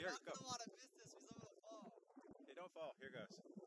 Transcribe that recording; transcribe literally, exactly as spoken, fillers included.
Here, I go. don't want to miss this because I'm gonna fall. Hey, don't fall. Here goes.